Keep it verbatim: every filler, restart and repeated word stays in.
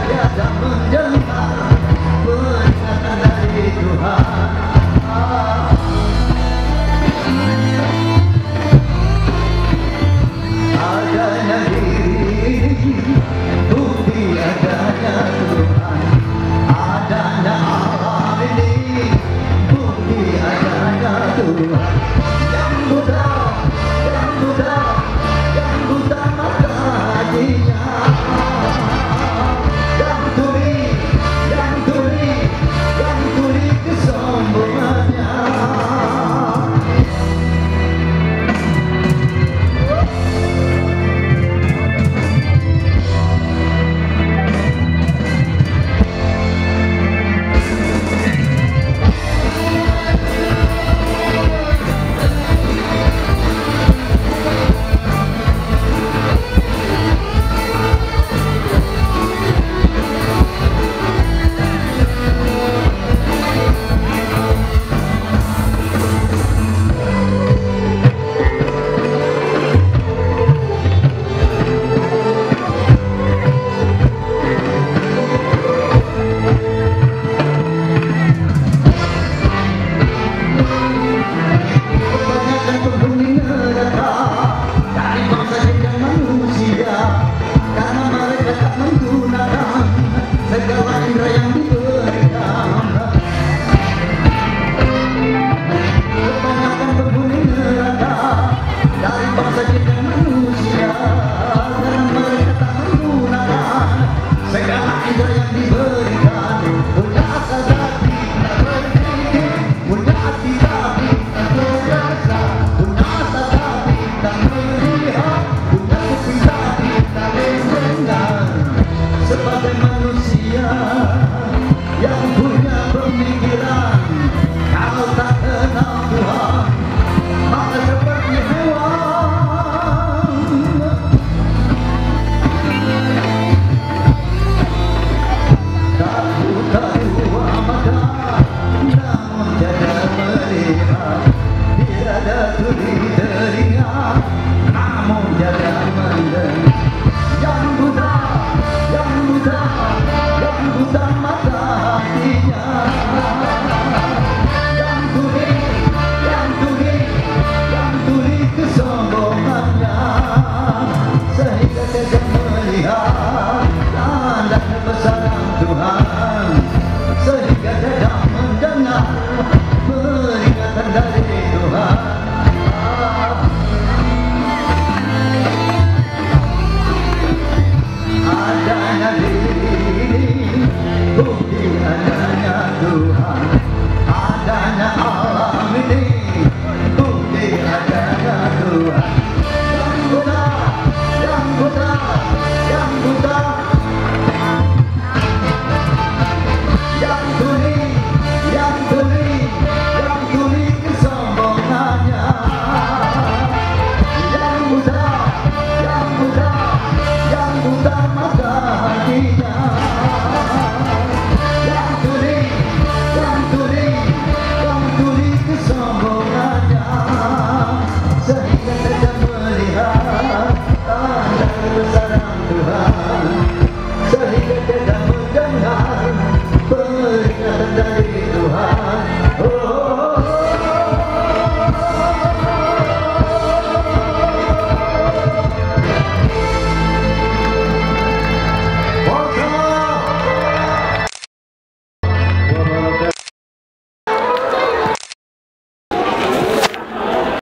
tiada mendengar peringatan dari Tuhan. Adanya diri, bukti adanya Tuhan. Adanya alam ini, bukti adanya Tuhan. Yang buta, yang buta, yang buta mata hatinya. Yang tuli, yang tuli, yang tuli kesombongannya. Sebagai manusia yang punya pemikiran, kalau tak kenal Tuhan, maka seperti hewan. Tak buta dua mata, namun tiada melihat. Tiada tuli telinga, namun tiada mendengar. Yang buta, yang buta, yang buta mata hatinya. Yang tuli, yang tuli, yang tuli kesombongannya. Sehingga tidak melihat tanda kebesaran Tuhan. Sehingga tidak mendengar peringatan dari Tuhan. Adanya diri, bukti adanya Tuhan. Adanya alam ini, bukti adanya Tuhan. Yang buta, yang buta, yang buta, yang tuli, yang tuli, yang tuli kesombongannya. Yang buta, yang buta, yang buta mata hatinya. Yang tuli, yang tuli, yang tuli kesombongannya. Sehingga tidak melihat tanda kebesaran Tuhan. Sehingga tidak mendengar